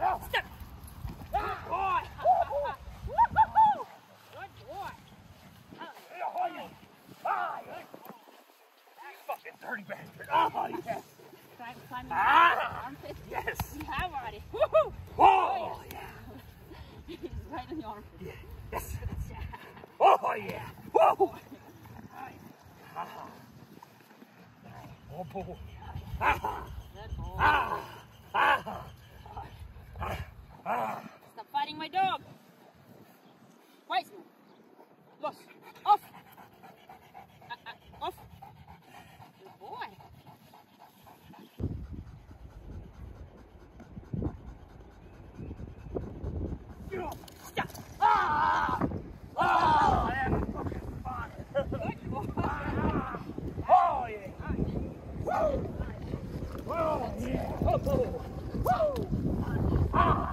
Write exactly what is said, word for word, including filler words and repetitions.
Step. Good boy. Good boy. Fucking dirty bastard. Oh, yes. Climb, climb in Ah, armpit. yes. You have already. Woohoo! Oh, yeah. He's right in the armpit. Yeah. Yes. Oh, yeah. Whoa. Oh, boy. Ah. Good boy. Ah. Ah. Ah. Stop fighting my dog. Weizmann. Los. Off. Uh, uh, off. Good boy. Stop. Ah. Oh, that's fucking fun. Good boy. Ah. Oh, yeah. Woo. Oh, yeah. Oh, oh. Woo. Ah.